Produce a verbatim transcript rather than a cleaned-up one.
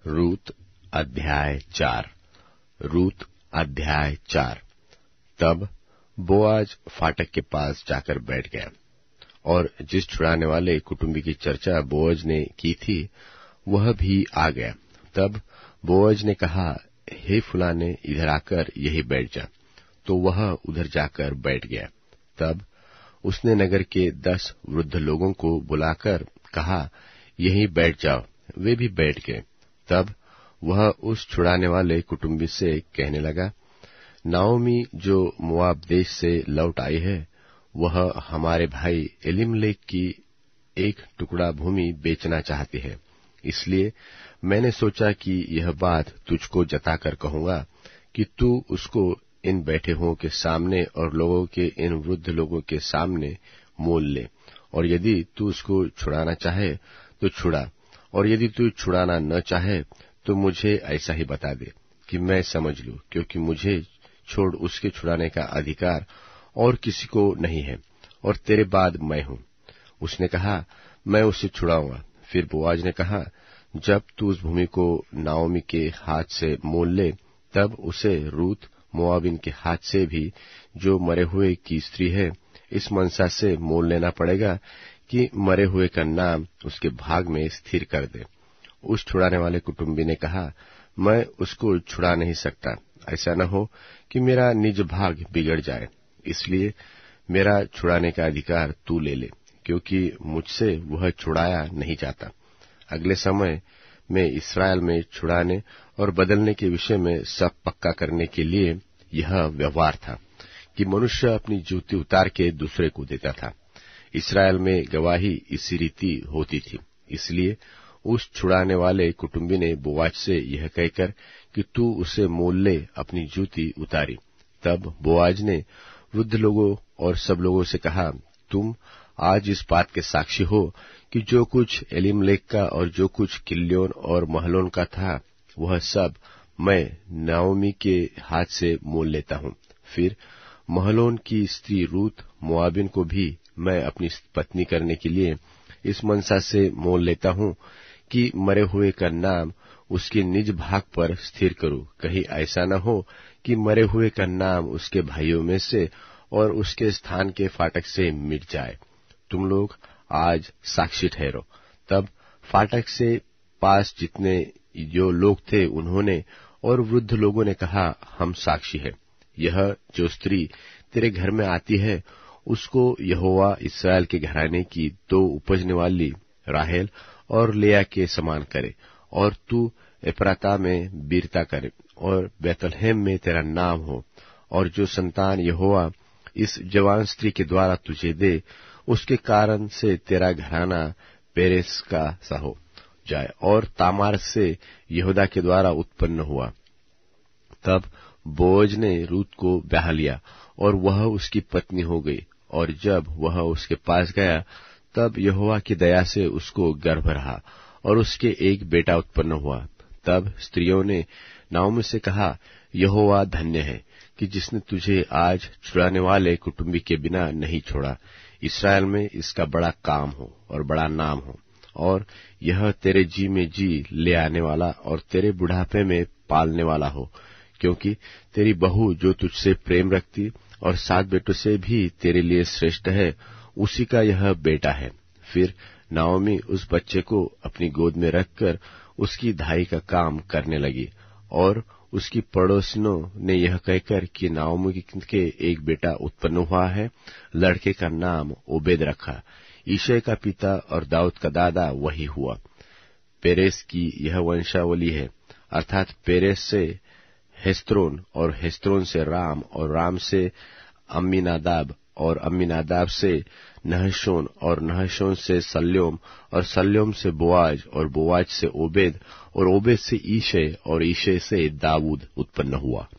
रूत अध्याय चार। रूत अध्याय चार। तब बोआज फाटक के पास जाकर बैठ गया, और जिस छुड़ाने वाले कुटुंबी की चर्चा बोआज ने की थी वह भी आ गया। तब बोआज ने कहा, हे फुलाने, इधर आकर यहीं बैठ जा। तो वह उधर जाकर बैठ गया। तब उसने नगर के दस वृद्ध लोगों को बुलाकर कहा, यहीं बैठ जाओ। वे भी बैठ गए। तब वह उस छुड़ाने वाले कुटुंबी से कहने लगा, नाओमी जो मोआब देश से लौट आई है, वह हमारे भाई एलीमलेक की एक टुकड़ा भूमि बेचना चाहती है। इसलिए मैंने सोचा कि यह बात तुझको जताकर कहूंगा कि तू उसको इन बैठे हुओं के सामने और लोगों के इन वृद्ध लोगों के सामने मोल ले, और यदि तू उसको छुड़ाना चाहे तो छुड़ा, और यदि तू छुड़ाना न चाहे तो मुझे ऐसा ही बता दे कि मैं समझ लूं, क्योंकि मुझे छोड़ उसके छुड़ाने का अधिकार और किसी को नहीं है, और तेरे बाद मैं हूं। उसने कहा, मैं उसे छुड़ाऊंगा। फिर बोआज ने कहा, जब तू उस भूमि को नाओमी के हाथ से मोल ले, तब उसे रूत मोआबिन के हाथ से भी, जो मरे हुए की स्त्री है, इस मनसा से मोल लेना पड़ेगा कि मरे हुए का नाम उसके भाग में स्थिर कर दे। उस छुड़ाने वाले कुटुंबी ने कहा, मैं उसको छुड़ा नहीं सकता, ऐसा न हो कि मेरा निज भाग बिगड़ जाए। इसलिए मेरा छुड़ाने का अधिकार तू ले ले, क्योंकि मुझसे वह छुड़ाया नहीं जाता। अगले समय में इस्राएल में छुड़ाने और बदलने के विषय में सब पक्का करने के लिए यह व्यवहार था कि मनुष्य अपनी जूती उतार के दूसरे को देता था। इस्राएल में गवाही इसी रीति होती थी। इसलिए उस छुड़ाने वाले कुटुंबी ने बोआज से यह कहकर कि तू उसे मोल ले, अपनी जूती उतारी। तब बोआज ने वृद्ध लोगों और सब लोगों से कहा, तुम आज इस बात के साक्षी हो कि जो कुछ एलीमलेक का और जो कुछ किल्योन और महलोन का था, वह सब मैं नाओमी के हाथ से मोल लेता हूं। फिर महलोन की स्त्री रूत मोआबिन को भी मैं अपनी पत्नी करने के लिए इस मनसा से मोल लेता हूं कि मरे हुए का नाम उसके निज भाग पर स्थिर करूं। कहीं ऐसा न हो कि मरे हुए का नाम उसके भाइयों में से और उसके स्थान के फाटक से मिट जाए। तुम लोग आज साक्षी ठहरो। तब फाटक से पास जितने जो लोग थे, उन्होंने और वृद्ध लोगों ने कहा, हम साक्षी है। यह जो स्त्री तेरे घर में आती है, उसको यहोवा इस्राएल के घराने की दो उपजने वाली राहेल और लेया के समान करे, और तू एप्राता में वीरता करे, और बैतलहम में तेरा नाम हो, और जो संतान यहोवा इस जवान स्त्री के द्वारा तुझे दे, उसके कारण से तेरा घराना पेरेस का सा हो जाए, और तामार से यहूदा के द्वारा उत्पन्न हुआ। तब बोअज ने रूत को ब्याह लिया, और वह उसकी पत्नी हो गई। और जब वह उसके पास गया, तब यहोवा की दया से उसको गर्भ रहा, और उसके एक बेटा उत्पन्न हुआ। तब स्त्रियों ने नाओमी से कहा, यहोवा धन्य है कि जिसने तुझे आज छुड़ाने वाले कुटुंबी के बिना नहीं छोड़ा। इस्राएल में इसका बड़ा काम हो और बड़ा नाम हो, और यह तेरे जी में जी ले आने वाला और तेरे बुढ़ापे में पालने वाला हो, क्योंकि तेरी बहू जो तुझसे प्रेम रखती और सात बेटों से भी तेरे लिए श्रेष्ठ है, उसी का यह बेटा है। फिर नाओमी उस बच्चे को अपनी गोद में रखकर उसकी धाई का काम करने लगी, और उसकी पड़ोसिनों ने यह कहकर कि नाओमी के एक बेटा उत्पन्न हुआ है, लड़के का नाम ओबेद रखा। ईशय का पिता और दाऊद का दादा वही हुआ। पेरेस की यह वंशावली है, अर्थात पेरेस से हेस्रोन, और हेस्रोन से राम, और राम से अम्मीनादाब, और अम्मीनादाब से नहशोन, और नहशोन से सल्योम, और सल्योम से बोआज, और बोआज से ओबेद, और ओबेद से ईशय, और ईशय से दाऊद उत्पन्न हुआ।